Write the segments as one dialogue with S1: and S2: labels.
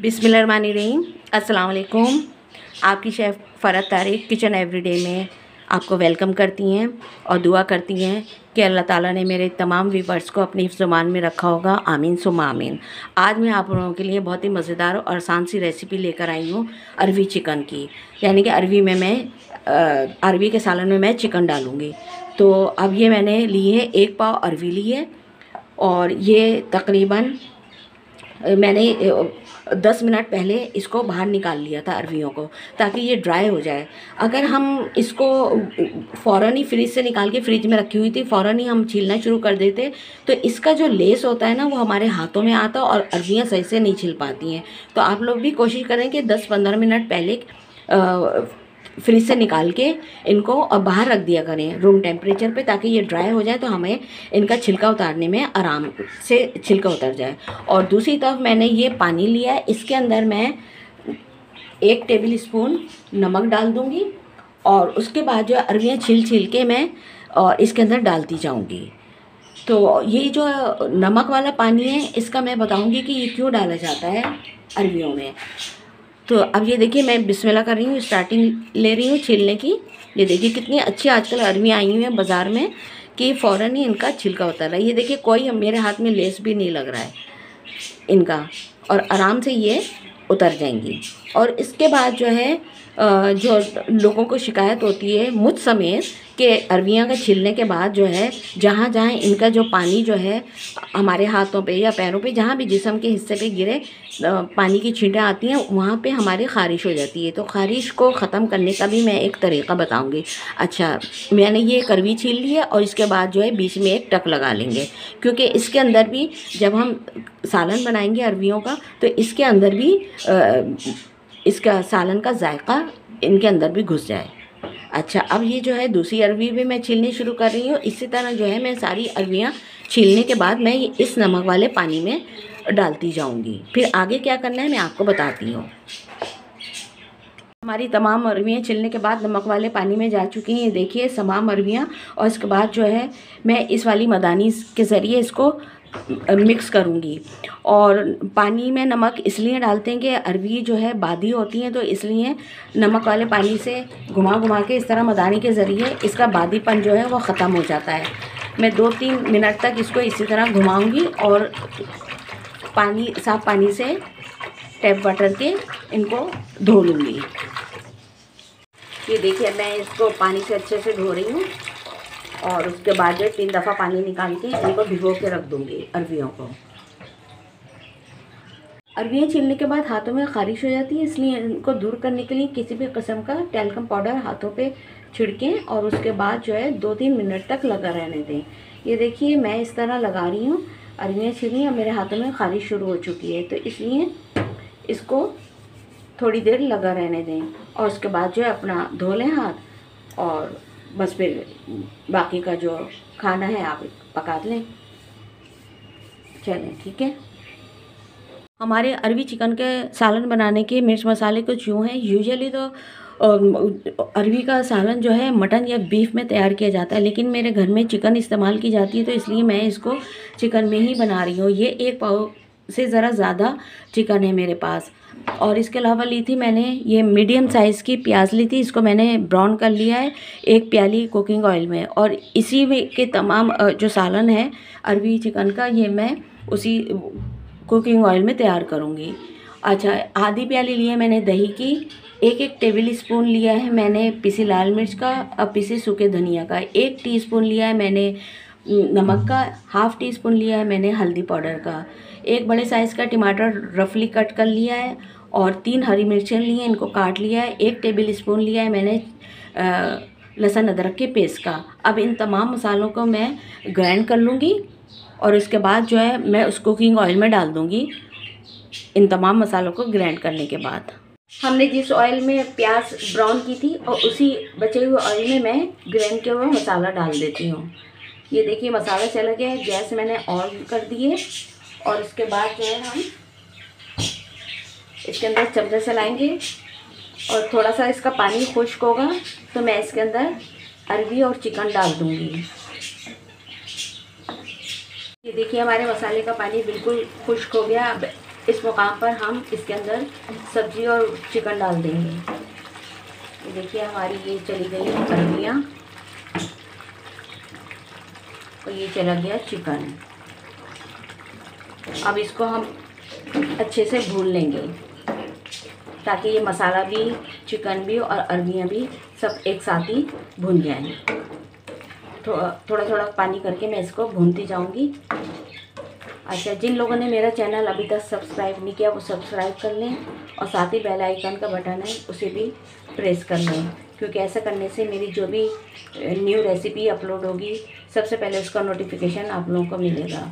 S1: बिस्मिल्लाहिर्रहमानिर्रहीम। अस्सलाम वालेकुम। आपकी chef Farhat Tariq kitchen everyday में आपको वेलकम करती हैं और दुआ करती हैं कि अल्लाह ताला ने मेरे तमाम व्यूअर्स को अपनी ज़ुबान में रखा होगा। आमीन सुम्मा आमीन। आज मैं आप लोगों के लिए बहुत ही मज़ेदार और आसान सी रेसिपी लेकर आई हूँ अरवी चिकन की। यानी कि अरवी के सालन में मैं चिकन डालूँगी। तो अब ये मैंने ली है 1 पाव अरवी ली है और ये तकरीबन मैंने 10 मिनट पहले इसको बाहर निकाल लिया था अरवियों को, ताकि ये ड्राई हो जाए। अगर हम इसको फ़ौरन ही फ्रिज से निकाल के फ्रिज में रखी हुई थी, फ़ौरन ही हम छीलना शुरू कर देते तो इसका जो लेस होता है ना, वो हमारे हाथों में आता और अरवियाँ सही से नहीं छिल पाती हैं। तो आप लोग भी कोशिश करें कि 10-15 मिनट पहले फ्रिज से निकाल के इनको और बाहर रख दिया करें रूम टेम्परेचर पे, ताकि ये ड्राई हो जाए तो हमें इनका छिलका उतारने में आराम से छिलका उतर जाए। और दूसरी तरफ मैंने ये पानी लिया है, इसके अंदर मैं 1 टेबल स्पून नमक डाल दूँगी और उसके बाद जो अरवियाँ छील के मैं और इसके अंदर डालती जाऊँगी। तो ये जो नमक वाला पानी है, इसका मैं बताऊँगी कि ये क्यों डाला जाता है अरवियों में। तो अब ये देखिए, मैं बिस्मिल्लाह कर रही हूँ, स्टार्टिंग ले रही हूँ छीलने की। ये देखिए कितनी अच्छी आजकल अरवियाँ आई हुई हैं बाज़ार में कि फ़ौरन ही इनका छिलका उतर रहा है। ये देखिए कोई मेरे हाथ में लेस भी नहीं लग रहा है इनका, और आराम से ये उतर जाएंगी। और इसके बाद जो है जो लोगों को शिकायत होती है मुझ समेत कि अरवियाँ का छीलने के बाद जो है जहाँ जहाँ इनका जो पानी जो है हमारे हाथों पे या पैरों पे, जहाँ भी जिस्म के हिस्से पे गिरे पानी की छींटें आती हैं, वहाँ पे हमारी ख़ारिश हो जाती है। तो ख़ारिश को ख़त्म करने का भी मैं एक तरीक़ा बताऊँगी। अच्छा, मैंने ये अरवी छील ली है और इसके बाद जो है बीच में एक टक लगा लेंगे, क्योंकि इसके अंदर भी जब हम सालन बनाएंगे अरवियों का, तो इसके अंदर भी इसका सालन का जायका इनके अंदर भी घुस जाए। अच्छा, अब ये जो है दूसरी अरवी भी मैं छीलनी शुरू कर रही हूँ। इसी तरह जो है मैं सारी अरवियाँ छीलने के बाद मैं इस नमक वाले पानी में डालती जाऊँगी। फिर आगे क्या करना है मैं आपको बताती हूँ। हमारी तमाम अरवियाँ छिलने के बाद नमक वाले पानी में जा चुकी हैं। ये देखिए तमाम अरवियाँ। और इसके बाद जो है मैं इस वाली मदानी के ज़रिए इसको मिक्स करूँगी। और पानी में नमक इसलिए डालते हैं कि अरवी जो है बादी होती हैं, तो इसलिए नमक वाले पानी से घुमा के इस तरह मदानी के ज़रिए इसका बादीपन जो है वो ख़त्म हो जाता है। मैं 2-3 मिनट तक इसको इसी तरह घुमाऊँगी और साफ़ पानी से टैप वाटर के इनको धो लूँगी। ये देखिए मैं इसको पानी से अच्छे से धो रही हूँ और उसके बाद जो 3 दफ़ा पानी निकाल के इनको भिगो के रख दूँगी अरवियों को। अरवियाँ छीलने के बाद हाथों में ख़ारिश हो जाती है, इसलिए इनको दूर करने के लिए किसी भी किस्म का टैल्कम पाउडर हाथों पे छिड़कें और उसके बाद जो है 2-3 मिनट तक लगा रहने दें। ये देखिए मैं इस तरह लगा रही हूँ, अरवियाँ छिली और मेरे हाथों में ख़ारिश शुरू हो चुकी है, तो इसलिए इसको थोड़ी देर लगा रहने दें और उसके बाद जो है अपना धो लें हाथ और बस फिर बाकी का जो खाना है आप पका लें। चलें, ठीक है। हमारे अरवी चिकन के सालन बनाने के मिर्च मसाले कुछ यूँ हैं। यूजुअली तो अरवी का सालन जो है मटन या बीफ में तैयार किया जाता है, लेकिन मेरे घर में चिकन इस्तेमाल की जाती है, तो इसलिए मैं इसको चिकन में ही बना रही हूँ। ये 1 पाव से ज़रा ज़्यादा चिकन है मेरे पास। और इसके अलावा ली थी मैंने ये मीडियम साइज़ की प्याज ली थी, इसको मैंने ब्राउन कर लिया है 1 प्याली कुकिंग ऑयल में। और इसी में के तमाम जो सालन है अरवी चिकन का, ये मैं उसी कुकिंग ऑयल में तैयार करूँगी। अच्छा, आधी प्याली ली है मैंने दही की, 1 टेबल स्पून लिया है मैंने पिसी लाल मिर्च का और पिसे सूखे धनिया का, 1 टीस्पून लिया है मैंने नमक का, ½ टीस्पून लिया है मैंने हल्दी पाउडर का, 1 बड़े साइज़ का टमाटर रफली कट कर लिया है और 3 हरी मिर्चें ली हैं, इनको काट लिया है, 1 टेबल स्पून लिया है मैंने लहसुन अदरक के पेस्ट का। अब इन तमाम मसालों को मैं ग्राइंड कर लूँगी और इसके बाद जो है मैं उस कुकिंग ऑयल में डाल दूँगी। इन तमाम मसालों को ग्राइंड करने के बाद हमने जिस ऑयल में प्याज ब्राउन की थी और उसी बचे हुए ऑयल में मैं ग्राइंड किया हुआ मसाला डाल देती हूँ। ये देखिए मसाला चला गया है, गैस मैंने ऑन कर दी है और इसके बाद जो है हम इसके अंदर चमचा चलाएंगे और थोड़ा सा इसका पानी खुश्क होगा तो मैं इसके अंदर अरवी और चिकन डाल दूँगी। ये देखिए हमारे मसाले का पानी बिल्कुल खुश्क हो गया। अब इस मुकाम पर हम इसके अंदर सब्ज़ी और चिकन डाल देंगे। ये देखिए हमारी ये चली गई अरबियाँ और ये चला गया चिकन। अब इसको हम अच्छे से भून लेंगे ताकि ये मसाला भी, चिकन भी और अरबियाँ भी सब एक साथ ही भून जाएं। थोड़ा थोड़ा पानी करके मैं इसको भूनती जाऊंगी। अच्छा, जिन लोगों ने मेरा चैनल अभी तक सब्सक्राइब नहीं किया वो सब्सक्राइब कर लें और साथ ही बेल आइकन का बटन है उसे भी प्रेस कर लें, क्योंकि ऐसा करने से मेरी जो भी न्यू रेसिपी अपलोड होगी सबसे पहले उसका नोटिफिकेशन आप लोगों को मिलेगा।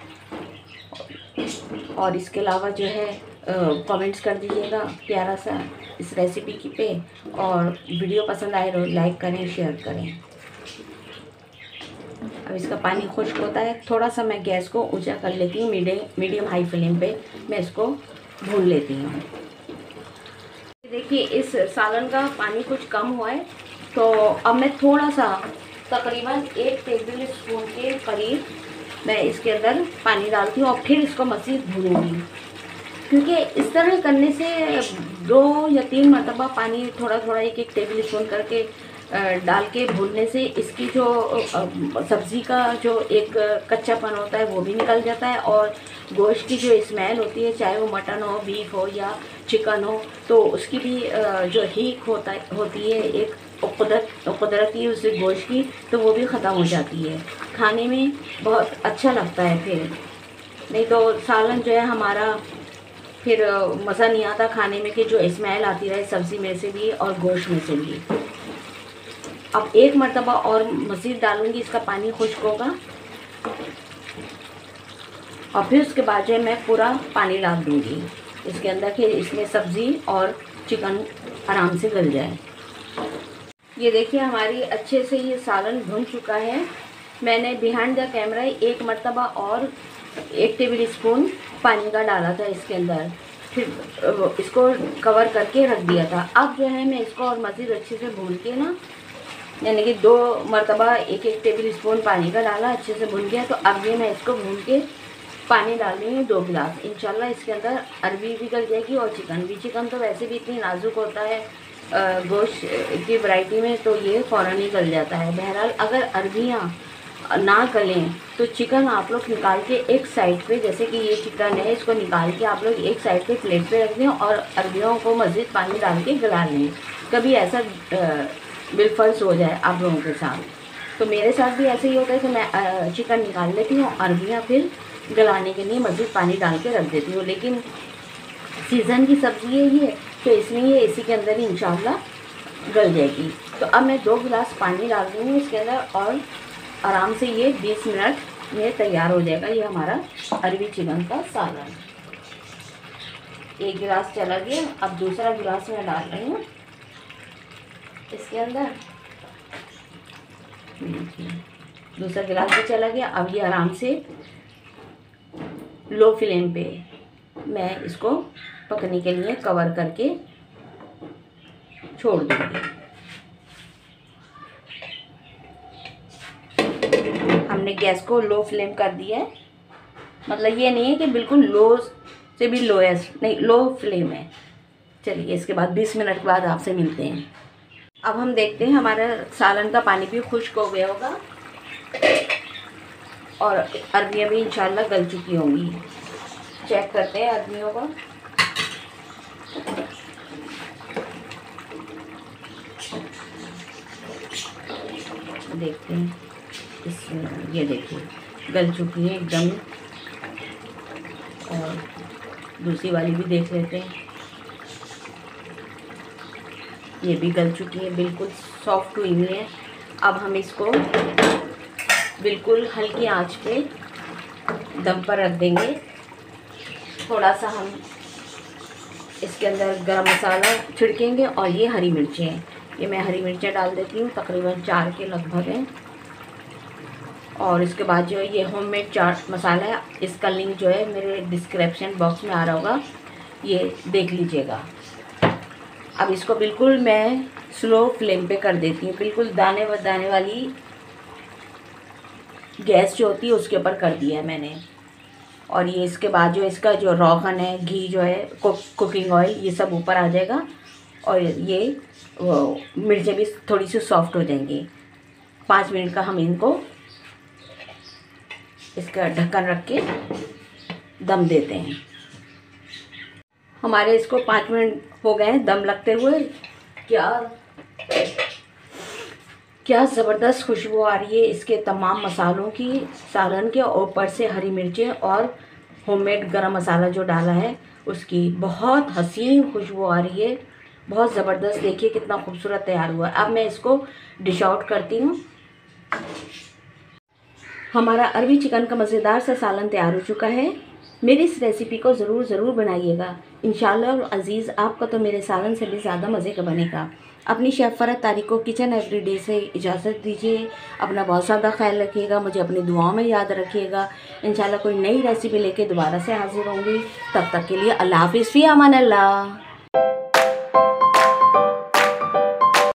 S1: और इसके अलावा जो है कमेंट्स कर दीजिएगा प्यारा सा इस रेसिपी की पे, और वीडियो पसंद आए तो लाइक करें, शेयर करें। अब इसका पानी खुश्क होता है, थोड़ा सा मैं गैस को ऊंचा कर लेती हूँ, मीडियम हाई फ्लेम पे मैं इसको भून लेती हूँ। देखिए इस सालन का पानी कुछ कम हुआ है, तो अब मैं थोड़ा सा तकरीबन 1 टेबल स्पून के करीब मैं इसके अंदर पानी डालती हूँ और फिर इसको मज़ीद भूनूंगी, क्योंकि इस तरह करने से 2 या 3 मरतबा पानी थोड़ा थोड़ा 1 टेबल स्पून करके डाल के भूनने से इसकी जो सब्ज़ी का जो एक कच्चापन होता है वो भी निकल जाता है, और गोश्त की जो स्मेल होती है, चाहे वो मटन हो, बीफ हो या चिकन हो, तो उसकी भी जो हीक होती है एक कुदरती उस गोश्त की, तो वो भी ख़त्म हो जाती है। खाने में बहुत अच्छा लगता है। फिर नहीं तो सालन जो है हमारा फिर मज़ा नहीं आता खाने में, कि जो स्मेल आती रहे सब्ज़ी में से भी और गोश्त में से भी। अब 1 मरतबा और मज़ीद डालूंगी, इसका पानी खुश्क होगा और फिर उसके बाद जो है मैं पूरा पानी डाल दूंगी इसके अंदर कि इसमें सब्ज़ी और चिकन आराम से गल जाए। ये देखिए हमारी अच्छे से ये सालन भुन चुका है। मैंने बिहाइंड द कैमरा 1 मरतबा और 1 टेबल स्पून पानी का डाला था इसके अंदर, फिर इसको कवर करके रख दिया था। अब जो है मैं इसको और मज़ीद अच्छे से भून के ना, यानी कि 2 मरतबा 1 टेबल स्पून पानी का डाला, अच्छे से भुन गया। तो अब ये मैं इसको भून के पानी डाल रही हूँ 2 गिलास। इंशाल्लाह इसके अंदर अरबी भी गल जाएगी और चिकन भी। चिकन तो वैसे भी इतनी नाजुक होता है गोश्त की वैरायटी में, तो ये फ़ौरन ही गल जाता है। बहरहाल अगर अरबियाँ ना गलें तो चिकन आप लोग निकाल के एक साइड पे, जैसे कि ये चिकन है, इसको निकाल के आप लोग एक साइड पे प्लेट पे रख दें और अरबियों को मज़ीद पानी डाल के गला लें। कभी ऐसा बिलफर्ज हो जाए आप लोगों के साथ, तो मेरे साथ भी ऐसे ही होता है कि मैं चिकन निकाल लेती हूँ, अरबियाँ फिर गलाने के लिए मज़ीद पानी डाल के रख देती हूँ। लेकिन सीज़न की सब्ज़ी है ये, तो इसमें ये इसी के अंदर ही इंशाल्लाह गल जाएगी। तो अब मैं 2 गिलास पानी डाल रही हूँ इसके अंदर और आराम से ये 20 मिनट में तैयार हो जाएगा ये हमारा अरबी चिकन का सालन। 1 गिलास चला गया, अब दूसरा गिलास मैं डाल रही हूँ इसके अंदर। दूसरा गिलास भी चला गया। अब ये आराम से लो फ्लेम पे मैं इसको पकने के लिए कवर करके छोड़ दूँगी। हमने गैस को लो फ्लेम कर दिया है, मतलब ये नहीं है कि बिल्कुल लो से भी लोएस्ट नहीं, लो फ्लेम है। चलिए इसके बाद 20 मिनट के बाद आपसे मिलते हैं। अब हम देखते हैं हमारा सालन का पानी भी खुश्क हो गया होगा और अरबियाँ भी इंशाल्लाह गल चुकी होंगी। चेक करते हैं अरबियों को। देखते हैं ये देखिए गल चुकी है एकदम, और दूसरी वाली भी देख लेते हैं। ये भी गल चुकी है, बिल्कुल सॉफ्ट हुई हुई है। अब हम इसको बिल्कुल हल्की आंच पे दम पर रख देंगे। थोड़ा सा हम इसके अंदर गरम मसाला छिड़केंगे और ये हरी मिर्चें, ये मैं हरी मिर्चें डाल देती हूँ, तकरीबन 4 के लगभग हैं। और इसके बाद जो है ये होममेड चाट मसाला है, इसका लिंक जो है मेरे डिस्क्रिप्शन बॉक्स में आ रहा होगा, ये देख लीजिएगा। अब इसको बिल्कुल मैं स्लो फ्लेम पे कर देती हूँ, बिल्कुल दाने व दाने वाली गैस जो होती है उसके ऊपर कर दिया है मैंने। और ये इसके बाद जो इसका जो रोगन है, घी जो है, कुकिंग ऑयल, ये सब ऊपर आ जाएगा और ये मिर्चें भी थोड़ी सी सॉफ्ट हो जाएंगी। 5 मिनट का हम इनको इसका ढक्कन रख के दम देते हैं। हमारे इसको 5 मिनट हो गए हैं दम लगते हुए। क्या ज़बरदस्त खुशबू आ रही है इसके तमाम मसालों की, सालन के, और ऊपर से हरी मिर्चें और होममेड गरम मसाला जो डाला है उसकी बहुत हसीन खुशबू आ रही है, बहुत ज़बरदस्त। देखिए कितना खूबसूरत तैयार हुआ। अब मैं इसको डिश आउट करती हूँ। हमारा अरबी चिकन का मज़ेदार सा सालन तैयार हो चुका है। मेरी इस रेसिपी को ज़रूर बनाइएगा। इंशाल्लाह अज़ीज़ आपका तो मेरे सालन से भी ज़्यादा मज़े का बनेगा। अपनी शेफ़ फ़रहत तारिक को किचन एवरीडे से इजाज़त दीजिए। अपना बहुत ज़्यादा ख्याल रखिएगा, मुझे अपनी दुआओं में याद रखिएगा। इंशाल्लाह कोई नई रेसिपी लेके दोबारा से हाज़िर होंगी। तब तक के लिए अल्लाह हाफ़िज़, फ़ी अमान अल्लाह।